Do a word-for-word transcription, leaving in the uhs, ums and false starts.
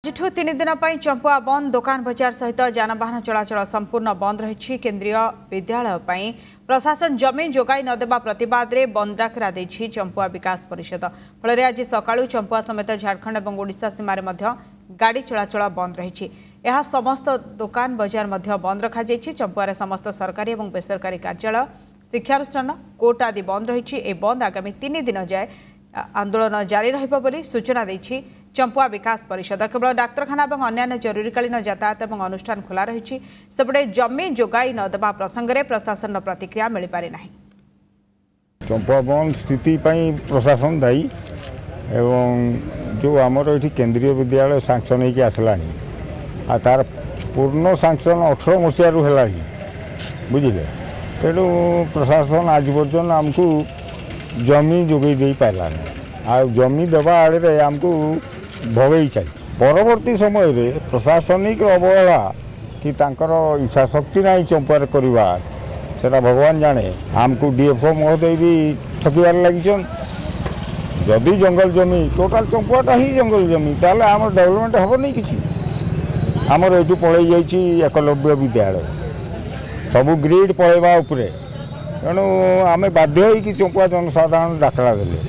आजठू तीन दिन चंपुआ बंद दुकान बजार सहित जानवाहन चलाचल संपूर्ण बंद रही। केंद्रीय विद्यालय प्रशासन जमी जोगाई नदेवा प्रतिवाद में बंद डाकरा देछि चंपुआ विकास परिषद। फल आज सकाळु चंपुआ समेत झारखंड और ओडिशा सीमार गाड़ी चलाचल बंद रही। यह समस्त दुकान बजार बंद रखा चंपुआर समस्त सरकारी और बेसरकारी कार्यालय शिक्षानुष्ठान कोर्ट आदि बंद रही। बंद आगामी तीन दिन जाए आंदोलन जारी रही सूचना देछि चंपुआ विकास परिषद। केवल डाक्तखाना और अन्य जरूरीकालीन यातायात और अनुष्ठान खोला रही। सेपटे जमी जोगाई नदेवा प्रसंग में प्रशासन प्रतिक्रिया मिल पारि नाही। चंपुआ बंद स्थिति प्रशासन दायी एवं जो आमर ये केंद्रीय विद्यालय सांक्शन होगी आसला आ तार पूर्ण सांक्शन अठर मसीह है बुझे तेणु प्रशासन आज पर्यटन आमको जमी जोगे दे पारानी आ जमी देवा आड़े आमको भगई चली। परवर्ती समय रे प्रशासनिक अवहेला कि तांकर इच्छा शक्ति ना चंपुआर करवा सेटा भगवान जाने। आमको डीएफओ महोदय भी ठकबार लगी जदि जंगल जमी टोटाल चंपुआटा ही जंगल जमी ताले आम डेवलपमेंट हम नहीं कि आमर ये पलि जाइए एकलव्य विद्यालय सबू ग्रिड पलैवा तेणु आम बाध्य हो चंपुआ जनसाधारण डाकरा देले।